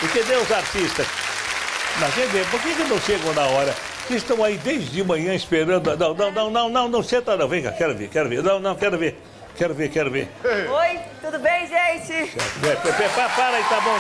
E cadê os artistas? Mas por que não chegam na hora? Vocês estão aí desde de manhã esperando. Não, senta não. Vem cá, quero ver. Não, quero ver. Oi, tudo bem, gente? Para aí, tá bom.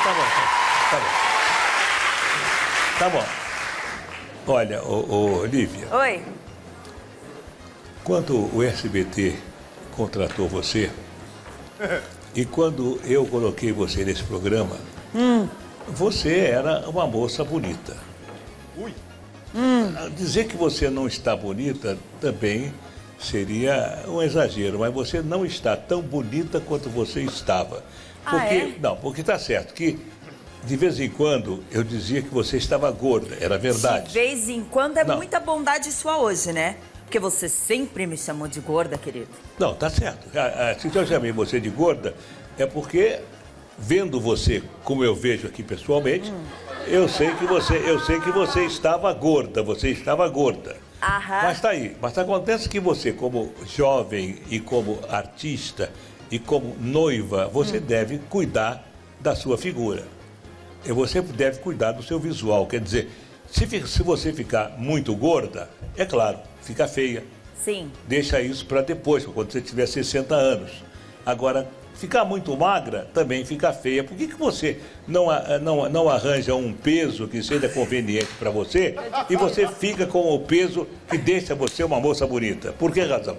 Tá bom. Olha, Olívia. Oi. Quando o SBT contratou você, e quando eu coloquei você nesse programa, você era uma moça bonita. Ui. Dizer que você não está bonita também seria um exagero, mas você não está tão bonita quanto você estava. Porque, Não, porque está certo que de vez em quando eu dizia que você estava gorda, era verdade. De vez em quando é Não. muita bondade sua hoje, né? Porque você sempre me chamou de gorda, querido. Não, tá certo. Se eu chamei você de gorda, é porque, vendo você como eu vejo aqui pessoalmente, eu sei que você estava gorda, Aham. Mas tá aí. Mas acontece que você, como jovem e como artista e como noiva, você deve cuidar da sua figura. E você deve cuidar do seu visual. Quer dizer, se você ficar muito gorda, é claro, fica feia. Sim. Deixa isso para depois, quando você tiver 60 anos. Agora, ficar muito magra também fica feia. Por que você não arranja um peso que seja conveniente para você e você fica com o peso que deixa você uma moça bonita? Por que razão?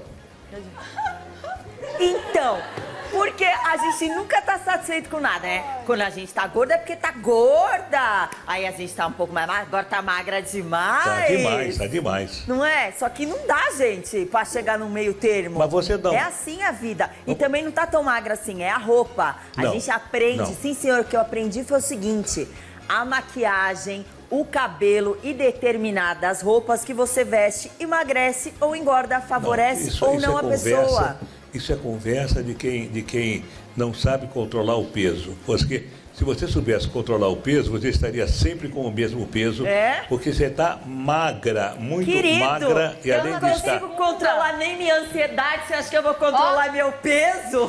Então, porque a gente nunca tá satisfeito com nada, né? Quando a gente tá gorda é porque tá gorda. Aí a gente tá um pouco mais magra, agora tá magra demais. Tá demais. Não é? Só que não dá, gente, pra chegar no meio termo. Mas você não. É assim a vida. E também não tá tão magra assim, é a roupa. A gente aprende. Não. Sim, senhor, o que eu aprendi foi o seguinte: a maquiagem, o cabelo e determinadas roupas que você veste emagrece ou engorda, favorece ou não a pessoa. Isso é conversa de quem não sabe controlar o peso. Porque se você soubesse controlar o peso, você estaria sempre com o mesmo peso. É? Porque você está magra, muito Querido, magra. E eu além não de estar... consigo controlar nem minha ansiedade. Você acha que eu vou controlar meu peso?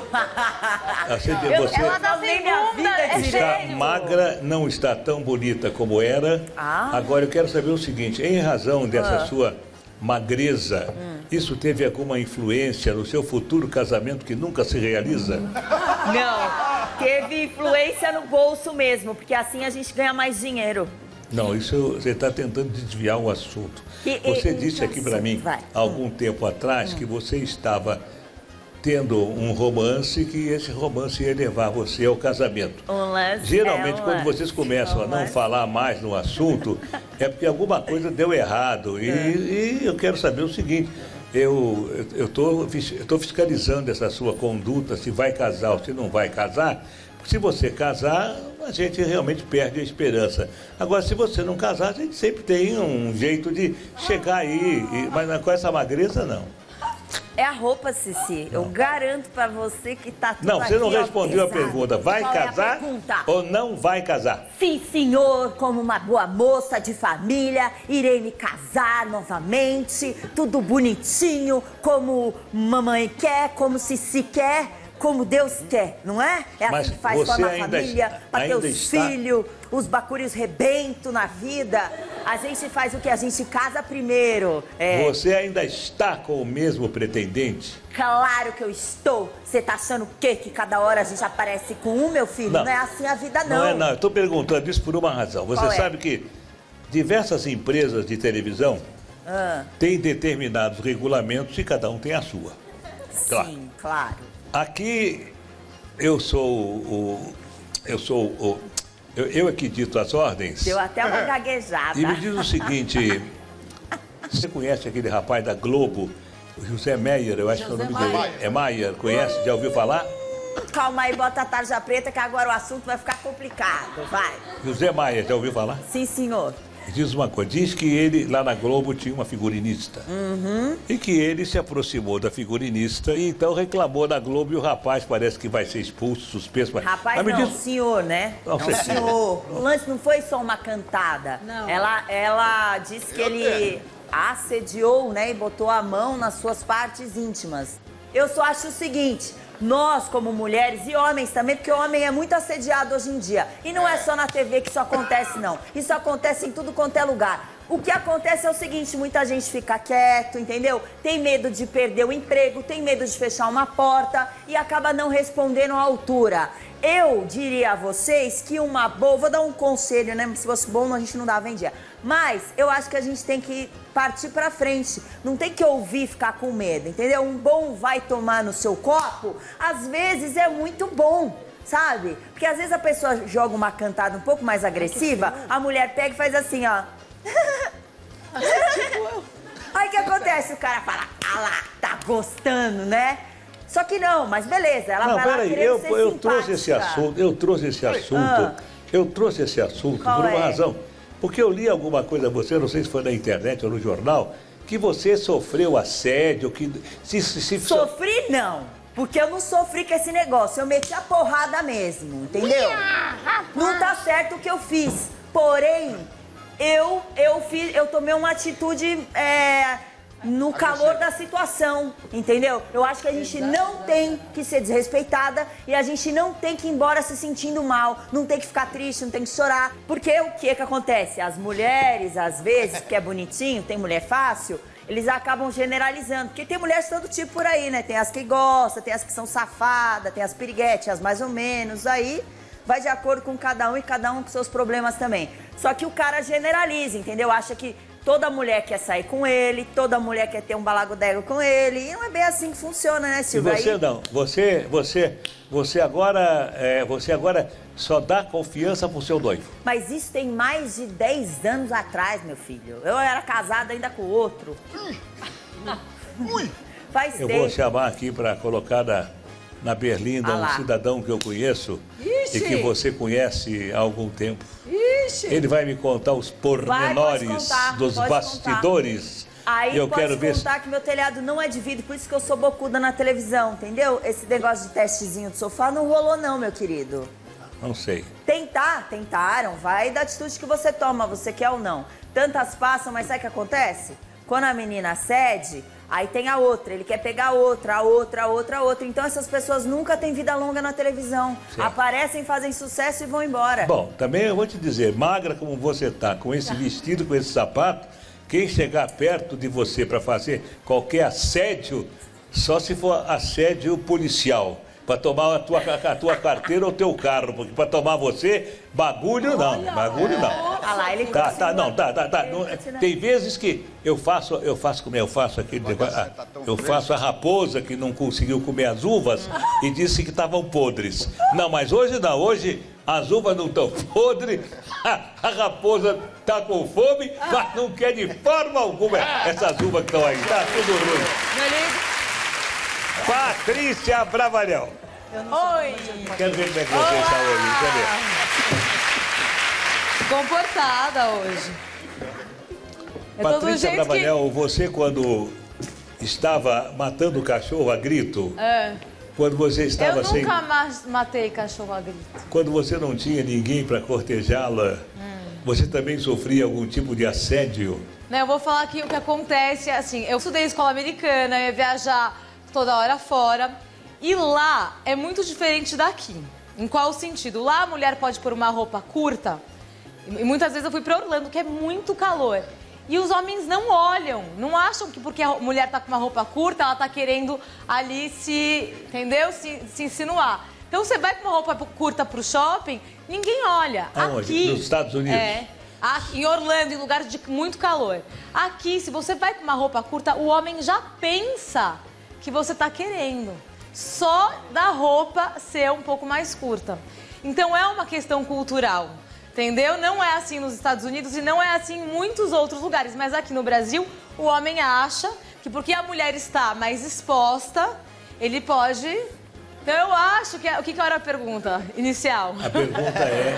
Ela tá nem sem minha bunda, vida é Está sério. magra, não está tão bonita como era. Agora eu quero saber o seguinte, em razão dessa sua magreza, isso teve alguma influência no seu futuro casamento que nunca se realiza? Não, teve influência no bolso mesmo, porque assim a gente ganha mais dinheiro. Não, isso você está tentando desviar o assunto. Você disse aqui para mim, há algum tempo atrás, que você estava tendo um romance, que esse romance ia levar você ao casamento. Geralmente, quando vocês começam a não falar mais no assunto, é porque alguma coisa deu errado. E eu quero saber o seguinte, eu estou fiscalizando essa sua conduta, se vai casar ou se não vai casar. Se você casar, a gente realmente perde a esperança. Agora, se você não casar, a gente sempre tem um jeito de chegar aí, mas com essa magreza, não. É a roupa, Cici. Eu garanto pra você que tá tudo Não, você não aqui, ó, respondeu a pesado. pergunta. Vai Qual é a casar pergunta? ou não vai casar? Sim, senhor, como uma boa moça de família, irei me casar novamente, tudo bonitinho, como mamãe quer, como Cici quer, como Deus quer, não é? É Mas assim que faz você com a ainda família, para ter ainda os está- filhos, os bacúrios rebento na vida. A gente faz o que? A gente casa primeiro. É. Você ainda está com o mesmo pretendente? Claro que eu estou. Você tá achando o quê? Que cada hora a gente aparece com um, meu filho? Não é assim a vida, não. Não é não, eu estou perguntando isso por uma razão. Você Qual é? sabe que diversas empresas de televisão têm determinados regulamentos e cada um tem a sua. Claro. Sim, claro. Aqui eu é que dito as ordens. Deu até uma gaguejada. E me diz o seguinte, você conhece aquele rapaz da Globo, o José Meyer, eu acho que é o nome dele. É Meyer, conhece? Já ouviu falar? Calma aí, bota a tarja preta que agora o assunto vai ficar complicado, vai. José Meyer, já ouviu falar? Sim, senhor. Diz uma coisa, diz que ele lá na Globo tinha uma figurinista. E que ele se aproximou da figurinista e então reclamou na Globo e o rapaz parece que vai ser expulso, suspenso. Rapaz, não, senhor, né? Não, Não, senhor. O lance não foi só uma cantada. Não. Ela disse que ele assediou, né, e botou a mão nas suas partes íntimas. Eu só acho o seguinte, nós como mulheres e homens também, porque o homem é muito assediado hoje em dia. E não é só na TV que isso acontece, não. Isso acontece em tudo quanto é lugar. O que acontece é o seguinte, muita gente fica quieto, entendeu? Tem medo de perder o emprego, tem medo de fechar uma porta e acaba não respondendo à altura. Eu diria a vocês que uma boa... Vou dar um conselho, né? Se fosse bom, a gente não dava em dia. Mas eu acho que a gente tem que partir pra frente. Não tem que ouvir e ficar com medo, entendeu? Um bom vai tomar no seu copo, às vezes é muito bom, sabe? Porque às vezes a pessoa joga uma cantada um pouco mais agressiva, a mulher pega e faz assim, ó. Aí o que acontece? O cara fala, ah lá, tá gostando, né? Só que não, mas beleza, ela vai lá querendo ser eu trouxe esse assunto, eu trouxe esse assunto por uma razão. Porque eu li alguma coisa, você, não sei se foi na internet ou no jornal, que você sofreu assédio, que... Sofri não, porque eu não sofri com esse negócio, eu meti a porrada mesmo, entendeu? Não tá certo o que eu fiz, porém, eu tomei uma atitude no calor da situação, entendeu? Eu acho que a gente não tem que ser desrespeitada e a gente não tem que ir embora se sentindo mal, não tem que ficar triste, não tem que chorar. Porque o que acontece? As mulheres, às vezes, que é bonitinho, tem mulher fácil, eles acabam generalizando. Porque tem mulheres de todo tipo por aí, né? Tem as que gostam, tem as que são safadas, tem as piriguetes, as mais ou menos, aí... Vai de acordo com cada um e cada um com seus problemas também. Só que o cara generaliza, entendeu? Acha que toda mulher quer sair com ele, toda mulher quer ter um balagodego com ele. E não é bem assim que funciona, né, Silvia? E você não. Você agora só dá confiança pro seu noivo. Mas isso tem mais de 10 anos atrás, meu filho. Eu era casada ainda com o outro. Faz tempo. Eu vou chamar aqui para colocar na berlinda um cidadão que eu conheço. Ixi. E que você conhece há algum tempo. Ixi. Ele vai me contar os pormenores dos bastidores. Aí eu quero ver contar que meu telhado não é de vidro, por isso que eu sou bocuda na televisão, entendeu? Esse negócio de testezinho de sofá não rolou não, meu querido. Não sei. Tentaram, vai da atitude que você toma, você quer ou não. Tantas passam, mas sabe o que acontece? Quando a menina cede, aí tem a outra, ele quer pegar a outra. Então essas pessoas nunca têm vida longa na televisão. Certo. Aparecem, fazem sucesso e vão embora. Bom, também eu vou te dizer, magra como você tá, com esse vestido, com esse sapato, quem chegar perto de você para fazer qualquer assédio, só se for assédio policial. Para tomar a tua carteira ou o teu carro, porque para tomar você, bagulho não. Ah lá, ele tá. Tem vezes que eu faço aquele negócio, eu faço a raposa que não conseguiu comer as uvas e disse que estavam podres. Não, mas hoje não, hoje as uvas não estão podres, a raposa tá com fome, mas não quer de forma alguma essas uvas que estão aí, tá tudo ruim. Patrícia Bravanel. Oi. Quero ver como é que você está hoje. Quer ver? Comportada hoje. Patrícia Bravanel, você quando estava matando o cachorro a grito, quando você estava Eu nunca matei cachorro a grito. Quando você não tinha ninguém para cortejá-la, você também sofria algum tipo de assédio? Não, eu vou falar aqui o que acontece, assim, eu estudei escola americana, eu ia viajar toda hora fora. E lá é muito diferente daqui. Em qual sentido? Lá a mulher pode pôr uma roupa curta. E muitas vezes eu fui pra Orlando, que é muito calor. E os homens não olham, não acham que porque a mulher tá com uma roupa curta, ela tá querendo ali entendeu? Se insinuar. Então você vai com uma roupa curta pro shopping, ninguém olha. Aonde? Aqui, nos Estados Unidos? Aqui, em Orlando, em lugares de muito calor. Aqui, se você vai com uma roupa curta, o homem já pensa que você tá querendo. Só da roupa ser um pouco mais curta. Então é uma questão cultural, entendeu? Não é assim nos Estados Unidos e não é assim em muitos outros lugares. Mas aqui no Brasil, o homem acha que porque a mulher está mais exposta, ele pode... Então eu acho que... O que era a pergunta inicial? A pergunta é...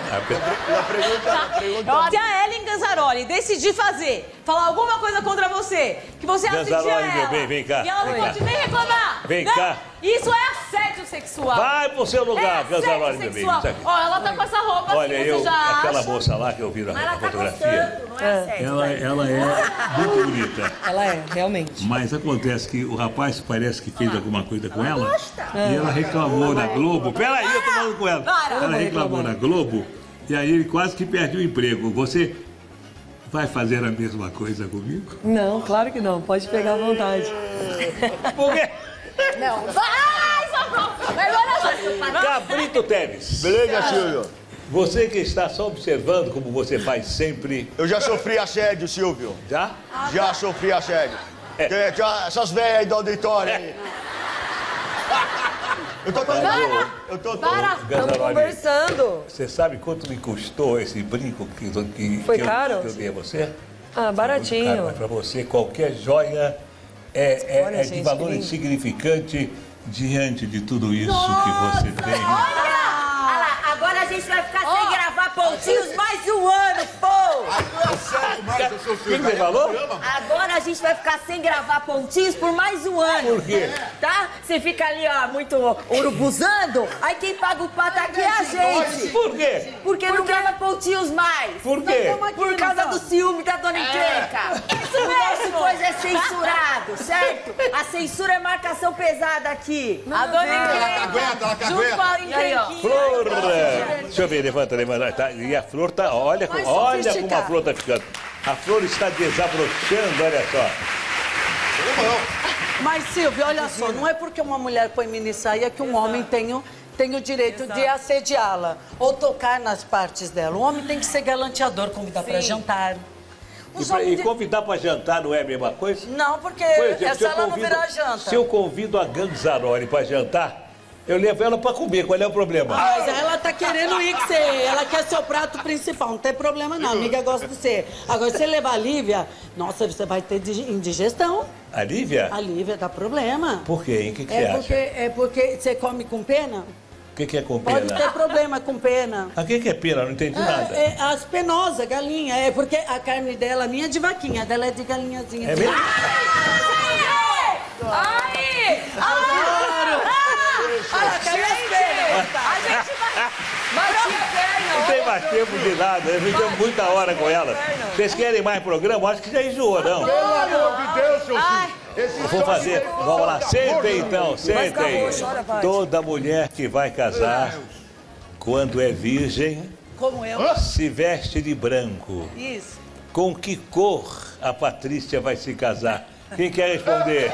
Se a Ellen Ganzaroli decidir falar alguma coisa contra você, que você assistir a ela, vem cá. E ela não pode nem reclamar. Vem cá. Isso é assédio, assédio sexual. Vai pro seu lugar, Ganzaroli, meu bem. Ó, ela tá com essa roupa olha, assim, você já aquela acha? moça lá que eu vi na fotografia. Gostando, não é assédio, Ela é muito bonita. Ela é, realmente. Mas acontece que o rapaz parece que fez alguma coisa com ela. E ela reclamou na Globo. Peraí, eu tô falando com ela. Ela reclamou na Globo. E aí ele quase que perdeu o emprego. Você vai fazer a mesma coisa comigo? Não, claro que não. Pode pegar à vontade. Por quê? Não. Vai, socorro! Mas olha só. Cabrito Teves. Beleza, Silvio? Você que está só observando como você faz sempre. Eu já sofri assédio, Silvio. Já? Já sofri assédio. Essas velhas aí do auditório aí. Eu tô Estamos conversando. Você sabe quanto me custou esse brinco Foi caro? que eu dei a você? Ah, baratinho. Caro, mas para você, qualquer joia Olha, de gente, valor que lindo. insignificante diante de tudo isso que você tem. Olha lá, agora a gente vai ficar sem gravar pontinhos mais um ano, pô! O que você falou? Agora a gente vai ficar sem gravar pontinhos por mais um ano. Por quê? Tá? Você fica ali, ó, muito urubuzando, aí quem paga o pato aqui é a gente. Por quê? Porque não grava pontinhos mais. Por quê? Por causa do ciúme da dona Encrenca. O nosso coisa é censurado, certo? A censura é marcação pesada aqui. A dona Encrenca, ela junto com a Encrenquinha. Flor! Deixa eu ver, levanta. Tá, e a flor tá, olha como a flor tá ficando. A flor está desabrochando, olha só. Mas, Silvio, olha só, não é porque uma mulher põe mini saia que um homem tem o direito de assediá-la ou tocar nas partes dela. O homem tem que ser galanteador, convidar para jantar. E convidar para jantar não é a mesma coisa? Não, porque Por exemplo, essa ela não virá janta. Se eu convido a Ganzaroli para jantar, eu levo ela para comer. Qual é o problema? Mas ela tá querendo ir que ela quer ser o prato principal, não tem problema não, a amiga gosta de você. Agora, se você levar a Lívia, nossa, você vai ter indigestão. A Lívia? A Lívia dá problema. Por quê, hein? O que você acha? É porque você come com pena? O que é com pena? Pode ter problema com pena. O que é pena? Eu não entendi nada. As penosas, galinha, é porque a carne dela, minha é de vaquinha, a dela é de galinhazinha. É mesmo? Ai! Não tem mais tempo de nada, eu ficamos muita hora com ela. Vocês querem mais programa? Acho que já enjoou, não. Pelo amor de Deus, seu filho. Vou fazer, vamos lá, sentem então, sentem. Toda mulher que vai casar, quando é virgem, Como eu. se veste de branco. Isso. Com que cor a Patrícia vai se casar? Quem quer responder?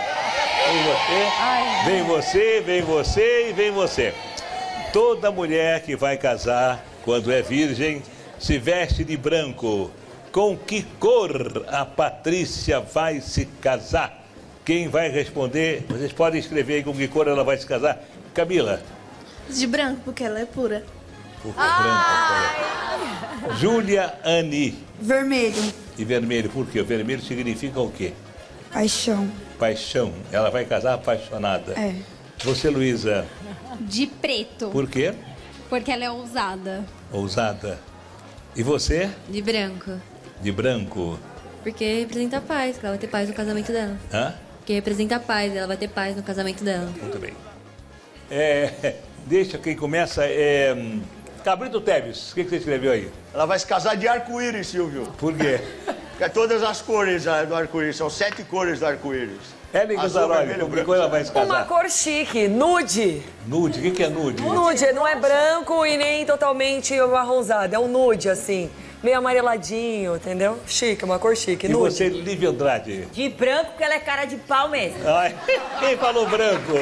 Vem você, vem você e vem você. Toda mulher que vai casar, quando é virgem, se veste de branco. Com que cor a Patrícia vai se casar? Quem vai responder? Vocês podem escrever aí com que cor ela vai se casar. Camila. De branco, porque ela é pura. Por que branco? Júlia Ani. Vermelho. E vermelho, por quê? O vermelho significa o quê? Paixão. Paixão. Ela vai casar apaixonada. É. Você, Luísa, De preto, por quê? porque ela é ousada. Ousada. E você? De branco, De branco. porque representa a paz, que ela vai ter paz no casamento dela. Hã? Porque representa a paz, ela vai ter paz no casamento dela. Muito bem. Deixa quem começa. Cabrito Teves, o que você escreveu aí? Ela vai se casar de arco-íris, Silvio. Por quê? Porque todas as cores do arco-íris, são 7 cores do arco-íris. Ellen Azul, Ganzaroli, vermelho, com que branco. cor ela vai se Uma casar? cor chique, nude. Nude, o que é nude? Nude, não é branco e nem totalmente marronzado, é um nude, assim, meio amareladinho, entendeu? Chique, uma cor chique, E nude. você, Lívia Andrade? De branco, porque ela é cara de pau mesmo. Ai, quem falou branco?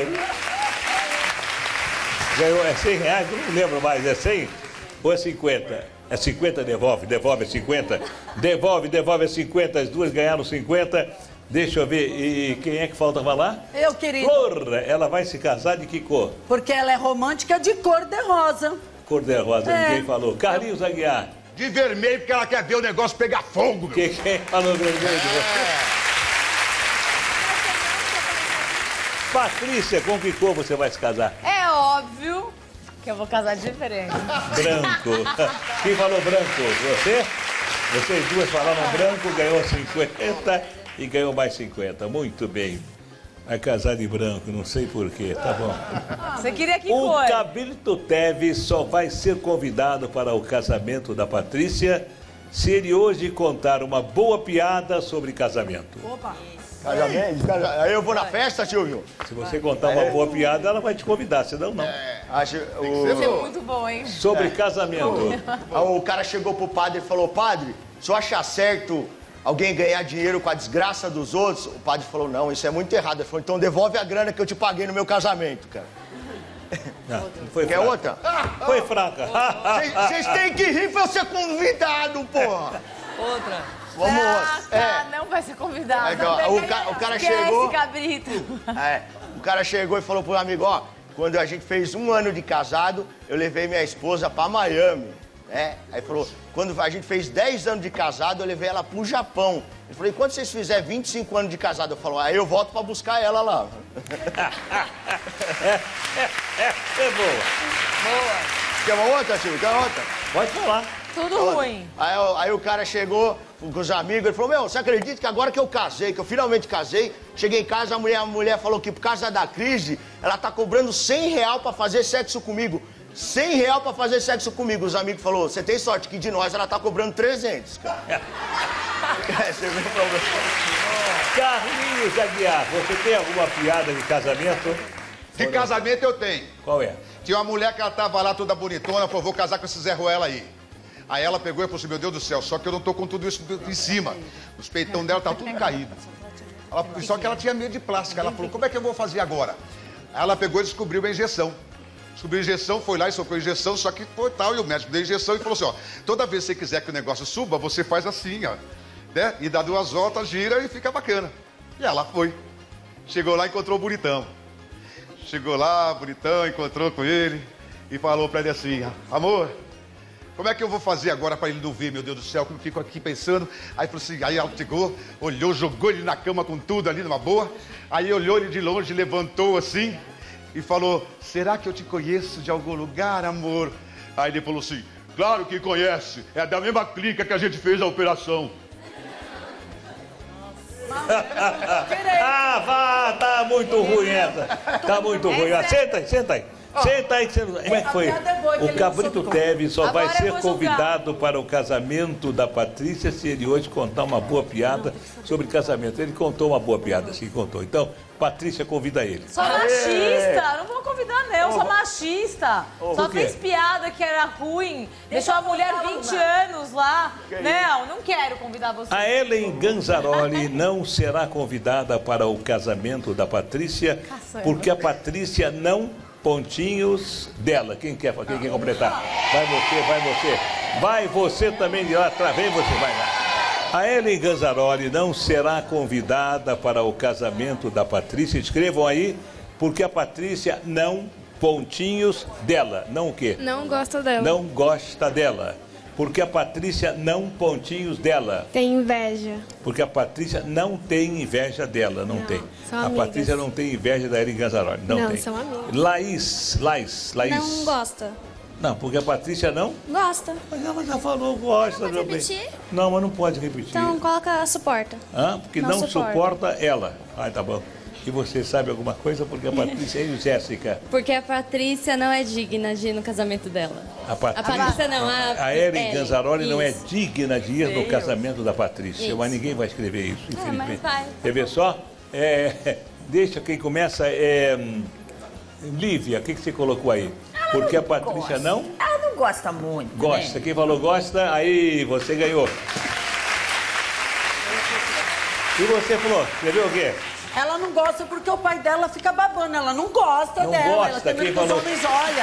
Ganhou, é 100 reais? Eu não lembro mais, é 100 ou é 50? É 50, devolve é 50. Devolve é 50, as duas ganharam 50. Deixa eu ver, e quem é que falta falar? Eu, querido. Flor, ela vai se casar de que cor? Porque ela é romântica de cor de rosa. Cor de rosa, ninguém falou. Carlinhos Aguiar, De vermelho, porque ela quer ver o negócio pegar fogo, meu. quem falou vermelho? Patrícia, com que cor você vai se casar? É óbvio que eu vou casar diferente. Branco. Quem falou branco? Você? Vocês duas falaram branco, ganhou 50 e ganhou mais 50. Muito bem. Vai casar de branco, não sei porquê, tá bom. Você queria que O cor? Cabrito Teves só vai ser convidado para o casamento da Patrícia se ele hoje contar uma boa piada sobre casamento. Opa! Casamento? Aí eu vou na festa, Silvio? Se você contar uma boa piada, ela vai te convidar, senão não. Acho, Isso é muito bom, hein? Sobre casamento. O cara chegou pro padre e falou, padre, se eu achar certo alguém ganhar dinheiro com a desgraça dos outros, o padre falou, não, isso é muito errado. Ele falou, então devolve a grana que eu te paguei no meu casamento, cara. Não foi Quer fraca. outra? Foi fraca. Vocês têm que rir pra eu ser convidado, porra. Outra. Vamos Não vai ser convidado. O cara chegou... Esse cabrito. O cara chegou e falou pro amigo, ó, quando a gente fez 1 ano de casado, eu levei minha esposa pra Miami, né? Aí falou, quando a gente fez 10 anos de casado, eu levei ela pro Japão. Ele falou, e quando vocês fizerem 25 anos de casado? Eu falo, aí eu volto pra buscar ela lá. É boa. Quer uma outra, Silvio? Quer uma outra? Pode falar. Tudo ruim. Aí o cara chegou com os amigos, ele falou, meu, você acredita que agora que eu casei, que eu finalmente casei, cheguei em casa, a mulher falou que por causa da crise, ela tá cobrando R$100 pra fazer sexo comigo. R$100 pra fazer sexo comigo. Os amigos falaram, você tem sorte que de nós ela tá cobrando 300, cara. Você viu o problema? Carlinhos Aguiar, você tem alguma piada de casamento? De casamento eu tenho. Qual é? Tinha uma mulher que ela tava lá toda bonitona, falou, vou casar com esse Zé Ruela aí. Aí ela pegou e falou assim, meu Deus do céu, só que eu não tô com tudo isso em cima. Os peitão dela tá tudo caído. Só que ela tinha medo de plástica. Ela falou, como é que eu vou fazer agora? Aí ela pegou e descobriu a injeção. Descobriu a injeção, foi lá e socou a injeção, só que foi tal, e o médico deu a injeção e falou assim, ó, toda vez que você quiser que o negócio suba, você faz assim, ó, né? E dá 2 voltas, gira e fica bacana. E ela foi. Chegou lá e encontrou o bonitão. Chegou lá, bonitão, encontrou com ele e falou pra ele assim, amor, como é que eu vou fazer agora pra ele não ver, meu Deus do céu, que eu fico aqui pensando. Aí falou assim, aí ela chegou, olhou, jogou ele na cama com tudo ali, numa boa. Aí olhou ele de longe, levantou assim e falou, será que eu te conheço de algum lugar, amor? Aí ele falou assim, claro que conhece, é da mesma clínica que a gente fez a operação. Tá muito ruim essa. Tá muito ruim. Senta aí, senta aí. Senta aí que você... Como é que foi? O Cabrito Teves só vai ser convidado para o casamento da Patrícia se ele hoje contar uma boa piada sobre casamento. Ele contou uma boa piada, sim, contou. Então, Patrícia convida ele. Sou machista, não vou convidar não, sou machista. Só fez piada que era ruim, deixou a mulher 20 anos lá. Não quero convidar você. A Ellen Ganzaroli não será convidada para o casamento da Patrícia, porque a Patrícia não... pontinhos dela. Quem quer completar? Vai você. Vai você também de lá atrás. Vem você, vai lá. A Ellen Ganzaroli não será convidada para o casamento da Patrícia. Escrevam aí, porque a Patrícia não pontinhos dela. Não o quê? Não gosta dela. Não gosta dela. Porque a Patrícia não pontinhos dela. Tem inveja. Porque a Patrícia não tem inveja dela, não tem. São a amigas. Patrícia não tem inveja da Ellen Ganzaroli, não tem. São amigas. Laís. Não gosta. Não, porque a Patrícia não... Gosta. Mas ela já falou, gosta. Não pode repetir? Não, mas não pode repetir. Então coloca suporta. Porque não suporta ela. Tá bom. E você sabe alguma coisa? Porque a Patrícia e Jéssica... Porque a Patrícia não é digna de ir no casamento dela. A Patrícia não, a Ellen Ganzaroli não é digna de ir no casamento da Patrícia. Isso. Mas ninguém vai escrever isso, infelizmente. Mas vai. Quer ver só? Deixa quem começa... Lívia, o que você colocou aí? Porque a Patrícia gosta. não... Ela não gosta muito, Gosta. né? Quem falou gosta, aí você ganhou. E você falou, escreveu o quê? Ela não gosta porque o pai dela fica babando. Ela não gosta Não dela. gosta, ela tem quem medo que os falou? homens olham.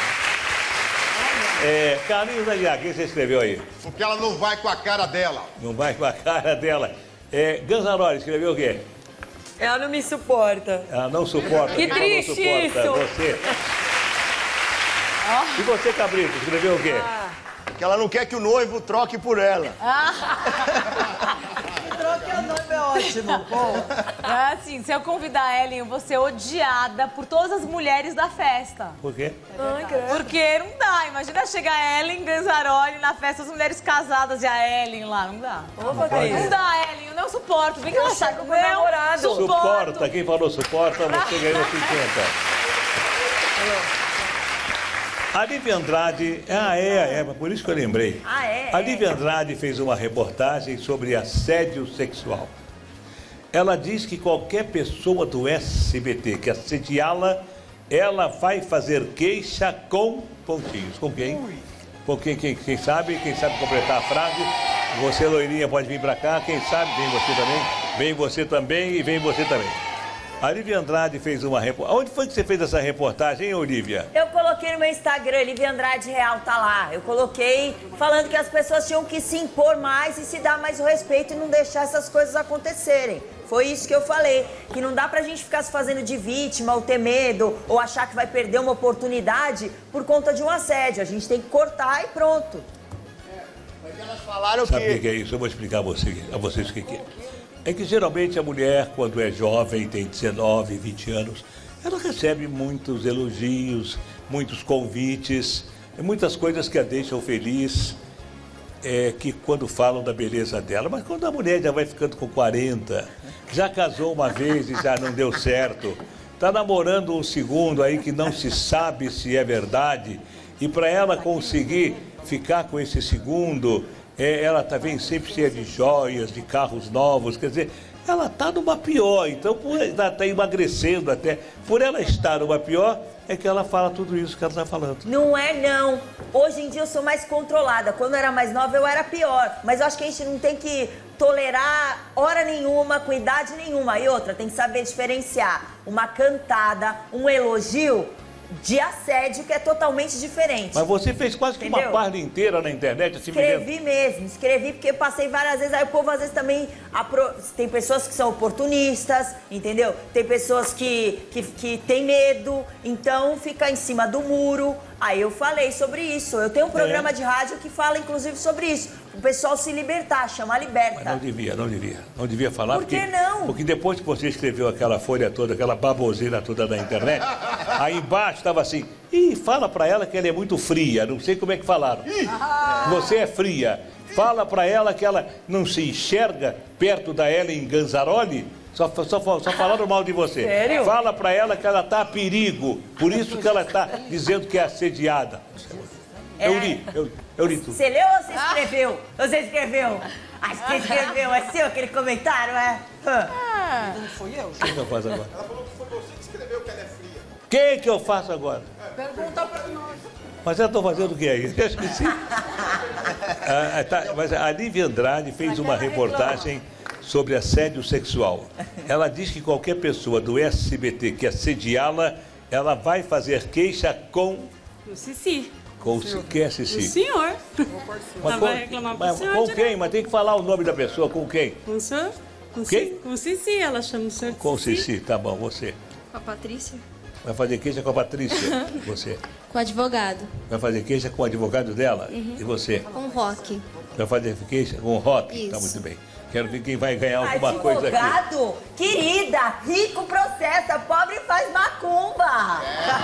Carlinhos Aguiar, o que você escreveu aí? Porque ela não vai com a cara dela. Não vai com a cara dela. Ganzaroli, escreveu o quê? Ela não me suporta. Ela não suporta. Que Quem triste não suporta? isso. Você. E você, Cabrito, escreveu o quê? Que ela não quer que o noivo troque por ela. Troque o nome é ótimo. Boa. Assim, se eu convidar a Ellen, eu vou ser odiada por todas as mulheres da festa. Por quê? Porque não dá. Imagina chegar a Ellen Ganzaroli na festa, as mulheres casadas e a Ellen lá. Não dá. Não dá, Ellen. Eu não suporto. Vem que ela sabe com o namorado. Suporta. Quem falou suporta, você ganhou 50. A Lívia Andrade, por isso que eu lembrei. A Lívia Andrade fez uma reportagem sobre assédio sexual. Ela diz que qualquer pessoa do SBT que assediá-la, ela vai fazer queixa com pontinhos. Com quem? Com quem sabe completar a frase. Você, loirinha, pode vir pra cá. Quem sabe, vem você também. Vem você também e vem você também. A Lívia Andrade fez uma reportagem. Onde foi que você fez essa reportagem, hein, Olívia? Eu coloquei no meu Instagram, Lívia Andrade Real, tá lá. Eu coloquei falando que as pessoas tinham que se impor mais e se dar mais o respeito e não deixar essas coisas acontecerem. Foi isso que eu falei, que não dá pra gente ficar se fazendo de vítima ou ter medo ou achar que vai perder uma oportunidade por conta de um assédio. A gente tem que cortar e pronto. Mas elas falaram Sabe o que é isso? Eu vou explicar a vocês o que é. É que geralmente a mulher, quando é jovem, tem 19, 20 anos, ela recebe muitos elogios, muitos convites, muitas coisas que a deixam feliz, que quando falam da beleza dela. Mas quando a mulher já vai ficando com 40, já casou uma vez e já não deu certo, está namorando um segundo aí que não se sabe se é verdade, e para ela conseguir ficar com esse segundo... ela também sempre cheia de joias, de carros novos, quer dizer, ela está numa pior, então ela está emagrecendo até. Por ela estar numa pior, é que ela fala tudo isso que ela está falando. Não é, não. Hoje em dia eu sou mais controlada. Quando eu era mais nova, eu era pior. Mas eu acho que a gente não tem que tolerar hora nenhuma, com idade nenhuma. E outra, tem que saber diferenciar uma cantada, um elogio... de assédio, que é totalmente diferente. Mas você fez quase que uma página inteira na internet, assim, escrevi porque eu passei várias vezes, aí o povo às vezes também, tem pessoas que são oportunistas, entendeu? Tem pessoas que têm medo, então fica em cima do muro. Aí eu falei sobre isso, eu tenho um programa de rádio que fala inclusive sobre isso, o pessoal se libertar, chama Liberta. Mas não devia falar. Por que não? Porque depois que você escreveu aquela folha toda, aquela baboseira toda na internet, aí embaixo estava assim, fala pra ela que ela é muito fria, não sei como é que falaram. Você é fria, fala pra ela que ela não se enxerga perto da Ellen Ganzaroli. Só falaram mal de você. Sério? Fala pra ela que ela tá a perigo. Por isso que ela tá dizendo que é assediada. Eu li tudo. Você leu ou você escreveu? Você escreveu? Acho que você escreveu. É seu aquele comentário, é? Não fui eu. O que eu faço agora? Ela falou que foi você que escreveu que ela é fria. O que eu faço agora? Pergunta pra nós. Mas eu estou fazendo o que aí? Eu esqueci. Mas a Lívia Andrade fez uma reportagem sobre assédio sexual. Ela diz que qualquer pessoa do SBT que assediá-la, ela vai fazer queixa com... O Cici. Quem é Cici? O senhor. Mas vai reclamar pro senhor com direto. quem? Mas tem que falar o nome da pessoa. Com quem? Com o senhor? Quem? Com o Cici, ela chama o senhor de Com o Cici, tá bom, você. Com a Patrícia? Vai fazer queixa com a Patrícia, você. Com o advogado. Vai fazer queixa com o advogado dela? Uhum. E você? Com o Rock. Vai fazer queixa com o Rock? Isso. Tá muito bem. Quero ver quem vai ganhar alguma coisa aqui. Advogado? Querida, rico processa, pobre faz macumba.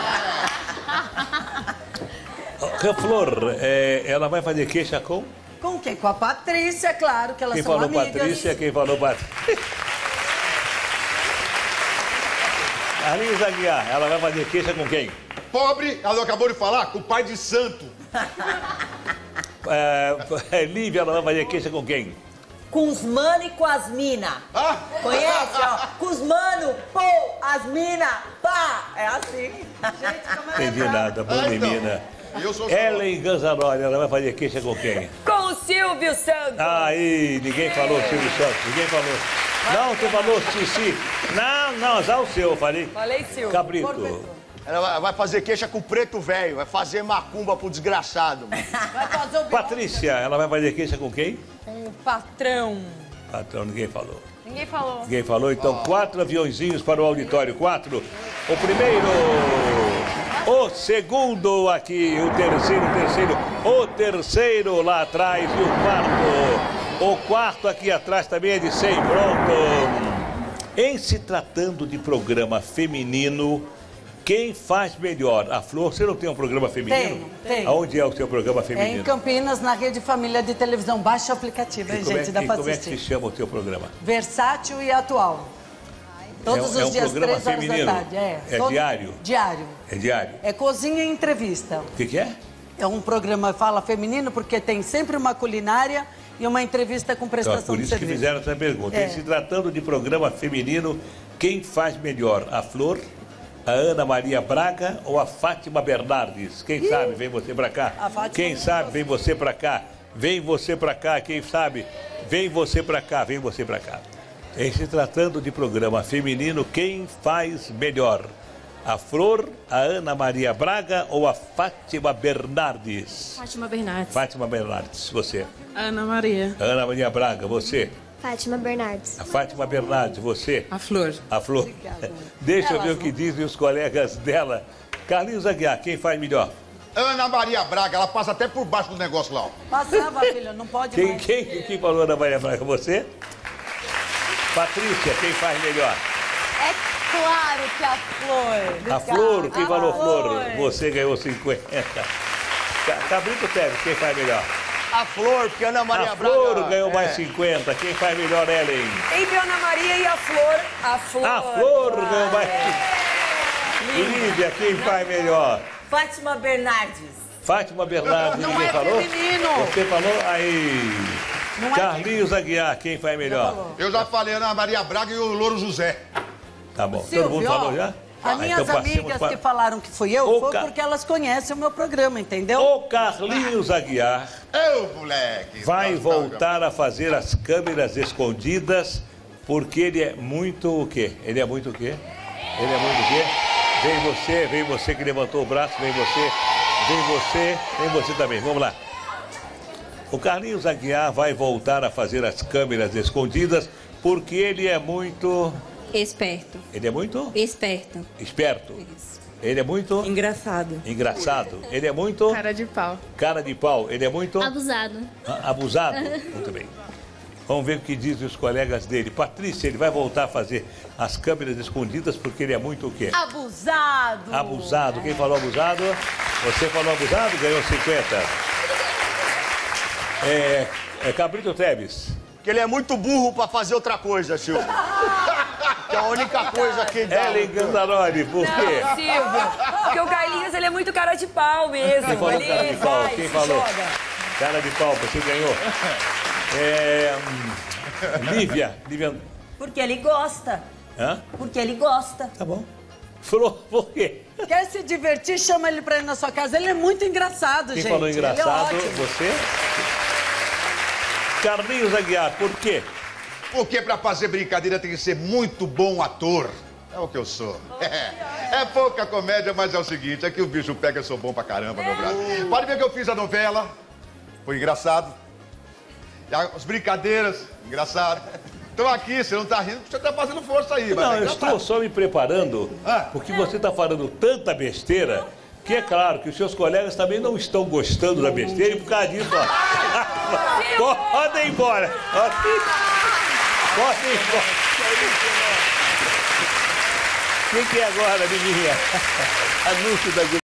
Flor, ela vai fazer queixa com? Com quem? Com a Patrícia, claro, que elas Quem são falou amigas. Patrícia, quem falou Patrícia? Arliza Aguiar, ela vai fazer queixa com quem? Pobre, ela acabou de falar, com o pai de santo. Lívia, ela vai fazer queixa com quem? Com os mano e com as mina. Conhece, ó? Com os mano, pô, as mina, pá. É assim. Não entendi nada, pandemia. Ellen Ganzaroli, ela vai fazer queixa com quem? Com o Silvio Santos. Aí, ninguém falou Silvio Santos, ninguém falou. Não, você falou Cici. Não, já o seu, eu falei. Falei Silvio. Cabrito. Ela vai fazer queixa com o preto velho, vai fazer macumba pro desgraçado. Vai fazer o Patrícia, ela vai fazer queixa com quem? Com o patrão. Patrão, ninguém falou. Ninguém falou. Ninguém falou, então 4 aviãozinhos para o auditório. 4. O primeiro, o segundo aqui, o terceiro, o terceiro lá atrás e o quarto. O quarto aqui atrás também é de 100, pronto. Em se tratando de programa feminino, quem faz melhor? A Flor, você não tem um programa feminino? Tenho. Aonde é o seu programa feminino? É em Campinas, na Rede Família de Televisão. Baixa o aplicativo, hein, gente? Dá pra como é que assistir. se chama o seu programa? Versátil e atual. Todos os dias, 3 horas feminino. da tarde. É diário? Diário. É diário? É cozinha e entrevista. O que é? É um programa fala feminino porque tem sempre uma culinária e uma entrevista com prestação Então, por de isso que serviço. fizeram essa pergunta. Em se tratando de programa feminino, quem faz melhor? A Flor, a Ana Maria Braga ou a Fátima Bernardes? Quem sabe, vem você pra cá. Quem sabe, vem você pra cá. Vem você pra cá, quem sabe, vem você pra cá, vem você pra cá. Em se tratando de programa feminino, quem faz melhor? A Flor, a Ana Maria Braga ou a Fátima Bernardes? Fátima Bernardes. Fátima Bernardes, você. Ana Maria. Ana Maria Braga, você. Fátima Bernardes. A Fátima Bernardes, você. A Flor. A Flor. Deixa eu ver o que dizem os colegas dela. Carlinhos Aguiar, quem faz melhor? Ana Maria Braga, ela passa até por baixo do negócio lá. Ó. Passava, filha, não pode mais. Quem falou Ana Maria Braga? Você? Patrícia, quem faz melhor? É claro que a Flor. A Flor, quem falou Flor? Você ganhou 50. Cabrito Teves, quem faz melhor? A Flor, porque a Ana Maria Braga... A Flor ganhou mais 50. Quem faz melhor, Ellen? Entre a Ana Maria e a Flor, A Flor ganhou mais... Lívia, quem faz melhor? Fátima Bernardes. Fátima Bernardes, Não ninguém é falou? feminino. Você falou? Aí. Não é Carlinhos Aguiar, quem faz melhor? Eu já falei Ana Maria Braga e o Louro José. Tá bom. Silvio, Todo mundo falou já? As minhas então amigas passemos que falaram que fui eu, Ô, foi porque elas conhecem o meu programa, entendeu? O Carlinhos Aguiar Ô, moleque. vai voltar a fazer as câmeras escondidas porque ele é muito o quê? Ele é muito o quê? Ele é muito o quê? Vem você que levantou o braço, vem você também. Vamos lá. O Carlinhos Aguiar vai voltar a fazer as câmeras escondidas porque ele é muito... Esperto. Ele é muito... Esperto. Esperto. Isso. Ele é muito... Engraçado. Engraçado. Ele é muito... Cara de pau. Cara de pau. Ele é muito... Abusado. Abusado. Muito bem. Vamos ver o que dizem os colegas dele. Patrícia, ele vai voltar a fazer as câmeras escondidas porque ele é muito o quê? Abusado. Abusado. Quem falou abusado? Você falou abusado, ganhou 50. Cabrito Teves. Porque ele é muito burro pra fazer outra coisa, Silvio. Que é a única coisa que dá. Ellen Gandaroli, por quê? Não, Silvio. Porque o Carlinhos, ele é muito cara de pau mesmo. Quem falou Ele cara de pau? vai, Quem se falou? joga. Cara de pau, você ganhou. Lívia. Porque ele gosta. Hã? Porque ele gosta. Tá bom. Falou, por quê? Quer se divertir, chama ele pra ir na sua casa. Ele é muito engraçado, Quem gente. falou engraçado? Ele é ótimo. Você? Carlinhos Aguiar, por quê? Porque pra fazer brincadeira tem que ser muito bom ator. É o que eu sou. É pouca comédia, mas é o seguinte, é que o bicho pega, eu sou bom pra caramba, meu braço. Pode ver que eu fiz a novela, foi engraçado. E as brincadeiras, engraçado. Então aqui, você não tá rindo, você tá fazendo força aí. Não, eu estou só me preparando, porque você está falando tanta besteira, que é claro que os seus colegas também não estão gostando da besteira, e por causa disso, ó. Podem ir embora. Podem ir embora. O que é agora, menina? Anúncio da